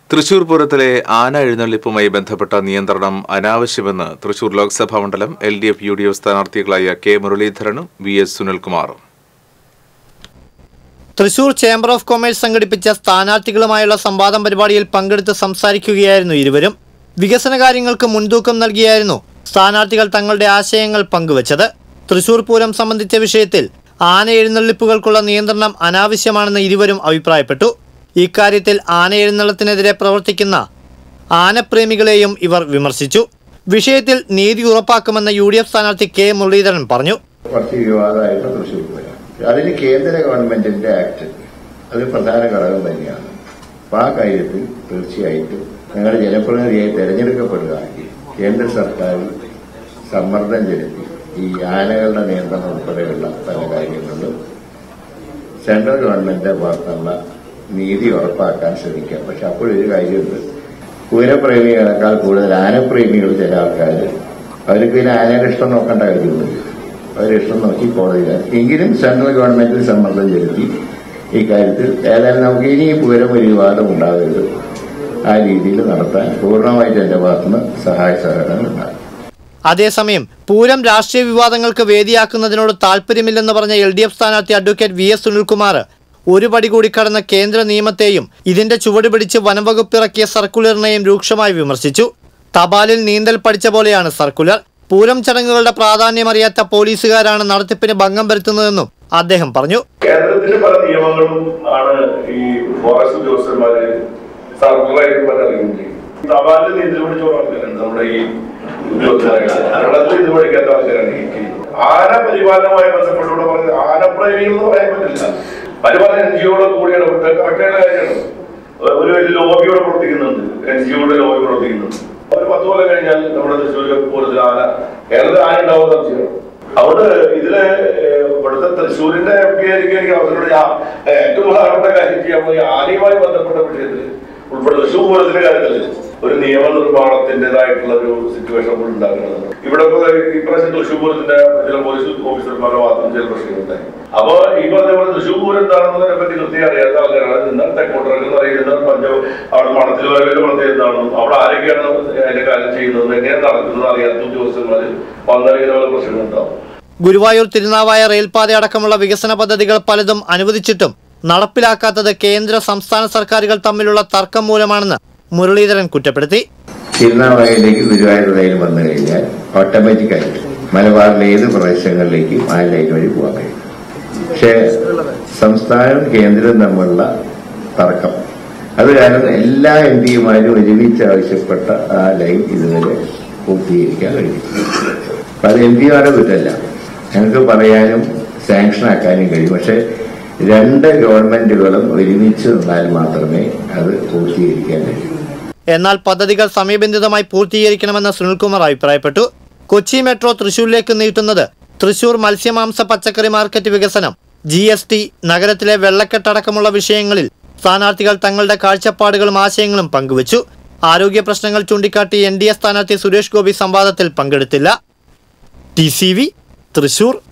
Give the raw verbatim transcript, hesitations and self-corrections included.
തൃശൂർ പൂരത്തിലെ ആന എഴുന്നള്ളിപ്പുമായി ബന്ധപ്പെട്ട നിയന്ത്രണം അനാവശ്യമെന്ന് തൃശൂർ ലോക്സഭാ മണ്ഡലം L D F U D F സ്ഥാനാർത്ഥികളായ കെ മുരളീധരനും വി എസ് സുനിൽകുമാറും. തൃശൂർ ചേംബർ ഓഫ് കൊമേഴ്സ് സംഘടിപ്പിച്ച സ്ഥാനാർത്ഥികളുമായുള്ള സംവാദം പരിപാടിയിൽ പങ്കെടുത്ത് സംസാരിക്കുകയായിരുന്നു ഇരുവരും. വികസന കാര്യങ്ങൾക്ക് മുൻതൂക്കം നൽകിയായിരുന്നു സ്ഥാനാർത്ഥികൾ തങ്ങളുടെ ആശയങ്ങൾ പങ്കുവച്ചത്. തൃശൂർ പൂരം സംബന്ധിച്ച വിഷയത്തിൽ ആന എഴുന്നള്ളിപ്പുകൾക്കുള്ള നിയന്ത്രണം അനാവശ്യമാണെന്ന് ഇരുവരും അഭിപ്രായപ്പെട്ടു. ഇക്കാര്യത്തിൽ ആന എഴുന്നള്ളത്തിനെതിരെ പ്രവർത്തിക്കുന്ന ആനപ്രേമികളെയും ഇവർ വിമർശിച്ചു. വിഷയത്തിൽ നീതി ഉറപ്പാക്കുമെന്ന് യു ഡി എഫ് സ്ഥാനാർത്ഥി കെ മുരളീധരൻ പറഞ്ഞു. അതിന് കേന്ദ്ര ഗവൺമെന്റിന്റെ ആക്ട് അത് പ്രധാന ഘടകം തന്നെയാണ്. അപ്പോൾ ആ കാര്യത്തിൽ തീർച്ചയായിട്ടും ഞങ്ങളുടെ ജനപ്രതിനിധിയായി തെരഞ്ഞെടുക്കപ്പെടുകയാണെങ്കിൽ കേന്ദ്ര സർക്കാർ സമ്മർദ്ദം ചെലുത്തി ഈ ആനകളുടെ നിയന്ത്രണം ഉൾപ്പെടെയുള്ള പല കാര്യങ്ങളിലും സെൻട്രൽ ഗവൺമെന്റിന്റെ ഭാഗത്തുള്ള നീതി ഉറപ്പാക്കാൻ ശ്രമിക്കാം. പക്ഷെ അപ്പോഴൊരു കാര്യമുണ്ട്, പൂരപ്രേമികളെക്കാൾ കൂടുതൽ ആനപ്രേമികൾ ചില ആൾക്കാർ അവർക്ക് പിന്നെ ആനയുടെ ഇഷ്ടം നോക്കേണ്ട കാര്യമൊന്നുമില്ല. അവരിഷ്ടം നോക്കി കോടതിയിൽ എങ്കിലും സെൻട്രൽ ഗവൺമെന്റിൽ സമ്മർദ്ദം ചെലുത്തി ഇക്കാര്യത്തിൽ ഏതായാലും നമുക്ക് ഇനി പൂരം ഒരു വിവാദം ഉണ്ടാകരുത്, ആ രീതിയിൽ നടത്താൻ പൂർണ്ണമായിട്ട് എന്റെ ഭാഗത്തുനിന്ന് സഹായ സഹകരണങ്ങൾ ഉണ്ടാകും. അതേസമയം പൂരം രാഷ്ട്രീയ വിവാദങ്ങൾക്ക് വേദിയാക്കുന്നതിനോട് താൽപര്യമില്ലെന്ന് പറഞ്ഞ എൽ ഡി എഫ് സ്ഥാനാർത്ഥി അഡ്വക്കേറ്റ് വി എസ് സുനിൽകുമാർ ഒരു പടി കൂടി കടന്ന കേന്ദ്ര നിയമത്തെയും ഇതിന്റെ ചുവട് പിടിച്ച് വനംവകുപ്പ് ഇറക്കിയ സർക്കുലറിനെയും രൂക്ഷമായി വിമർശിച്ചു. തപാലിൽ നീന്തൽ പഠിച്ച പോലെയാണ് സർക്കുലർ. പൂരം ചടങ്ങുകളുടെ പ്രാധാന്യമറിയാത്ത പോലീസുകാരാണ് നടത്തിപ്പിന് ഭംഗം വരുത്തുന്നതെന്നും അദ്ദേഹം പറഞ്ഞു. കേന്ദ്രത്തിന്റെ പല നിയമങ്ങളും ആണ് ഈ ഫോറസ്റ്റ് ഉദ്യോഗസ്ഥന്മാര് സർക്കുലറായിട്ട് പറഞ്ഞിരിക്കുന്നത്. തപാലിൽ നീന്തൽ പഠിച്ച ആൾക്കാരുണ്ട് നമ്മുടെ ഈ ഉദ്യോഗസ്ഥരെ ഇത് പഠിക്കാത്ത ആൾക്കാരാണ്. ആന പരിപാലനവുമായി ബന്ധപ്പെട്ടുള്ള പറഞ്ഞത് ആനപ്രേമികൾ എന്ന് പറയാൻ പറ്റില്ല. പരിപാലന എൻ ജിഒയുടെ കൂടി ഇടപെട്ട് കറക്റ്റായ കാര്യമാണ്. ഒരു വലിയ ലോബിയോടെ പ്രവർത്തിക്കുന്നുണ്ട്, എൻ ജിഒയുടെ ലോബി പ്രവർത്തിക്കുന്നുണ്ട്. ഒരു പത്ത് കൊല്ലം കഴിഞ്ഞാൽ നമ്മുടെ തൃശ്ശൂരിലെ പൂരത്തിൽ ആന കേരളത്തിൽ ആന ഉണ്ടാവുന്ന സംശയം. അതുകൊണ്ട് ഇതില് ഇവിടുത്തെ തൃശ്ശൂരിന്റെ എം പി ആയിരിക്കും എനിക്ക് അവസരം ഏറ്റവും പ്രധാനപ്പെട്ട കാര്യം ചെയ്യാൻ പോയി ആനയുമായി ബന്ധപ്പെട്ട വിഷയത്തിൽ ഉൾപ്പെടെ തൃശ്ശൂർ പൂരത്തിന്റെ കാര്യത്തിൽ ഒരു നിയമനിർമ്മാണത്തിൻ്റെതായിട്ടുള്ള ഒരു സിറ്റുവേഷൻ കൂടി ഉണ്ടാക്കുന്നത്. ഇവിടെ ഇപ്രാവശ്യം തൃശ്ശൂർ പൂരത്തിന്റെ ചില പോലീസ് ഓഫീസർമാരുടെ ഭാഗത്തും ചില പ്രശ്നങ്ങളുണ്ടായി. അപ്പൊ ഈ പറഞ്ഞ പോലെ തൃശ്ശൂർ പൂരം എന്താണെന്നതിനെ പറ്റി കൃത്യം അറിയാത്ത ആൾക്കാരാണ്. നിന്നാൽ തെക്കോട്ടിറങ്ങുന്ന അറിയുന്ന പഞ്ചം അവിടെ മണത്തിൽ വരവിന്റെ പ്രത്യേകത എന്താണെന്നും അവിടെ ആരൊക്കെയാണ് അതിന്റെ കാര്യം ചെയ്യുന്നത് എങ്ങനെ നടക്കുന്നത് അറിയാത്ത ഉദ്യോഗസ്ഥന്മാര് വന്നറിയുന്ന പ്രശ്നങ്ങളുണ്ടാവും. ഗുരുവായൂർ തിരുനാവായ റെയിൽപാത അടക്കമുള്ള വികസന പദ്ധതികൾ പലതും അനുവദിച്ചിട്ടും നടപ്പിലാക്കാത്തത് കേന്ദ്ര സംസ്ഥാന സർക്കാരുകൾ തമ്മിലുള്ള തർക്കം മൂലമാണെന്ന് മുരളീധരൻ കുറ്റപ്പെടുത്തി. തിരുനാവായയിലേക്ക് ഗുരുവായൂർ റെയിൽ വന്നു കഴിഞ്ഞാൽ ഓട്ടോമാറ്റിക്കായിട്ട് മലബാറിലെ ഏത് പ്രദേശങ്ങളിലേക്കും ആ ലൈൻ വഴി പോകാൻ കഴിയും. പക്ഷേ സംസ്ഥാനവും കേന്ദ്രവും തമ്മിലുള്ള തർക്കം അത് കാരണം എല്ലാ എം പിമാരും ഒരുമിച്ച് ആവശ്യപ്പെട്ട ആ ലൈൻ ഇതുവരെ പൂർത്തീകരിക്കാൻ കഴിയും. അപ്പൊ അത് എം പിമാരുടെ കുറ്റമല്ല, ഞങ്ങൾക്ക് പറയാനും സാങ്ഷനാക്കാനും കഴിയും. പക്ഷെ രണ്ട് ഗവൺമെന്റുകളും ഒരുമിച്ച് നിന്നാൽ മാത്രമേ അത് പൂർത്തീകരിക്കാൻ കഴിയൂ. എന്നാൽ പദ്ധതികൾ സമയബന്ധിതമായി പൂർത്തീകരിക്കണമെന്ന് സുനിൽകുമാർ അഭിപ്രായപ്പെട്ടു. കൊച്ചി മെട്രോ തൃശൂരിലേക്ക് നീട്ടുന്നത്, തൃശൂർ മത്സ്യമാംസ പച്ചക്കറി മാർക്കറ്റ് വികസനം, ജി എസ് ടി, നഗരത്തിലെ വെള്ളക്കെട്ടടക്കമുള്ള വിഷയങ്ങളിൽ സ്ഥാനാർത്ഥികൾ തങ്ങളുടെ കാഴ്ചപ്പാടുകളും ആശയങ്ങളും പങ്കുവച്ചു. ആരോഗ്യ പ്രശ്നങ്ങൾ ചൂണ്ടിക്കാട്ടി എൻ ഡി എ സ്ഥാനാർത്ഥി സുരേഷ് ഗോപി സംവാദത്തിൽ പങ്കെടുത്തില്ല. T C V Thrissur.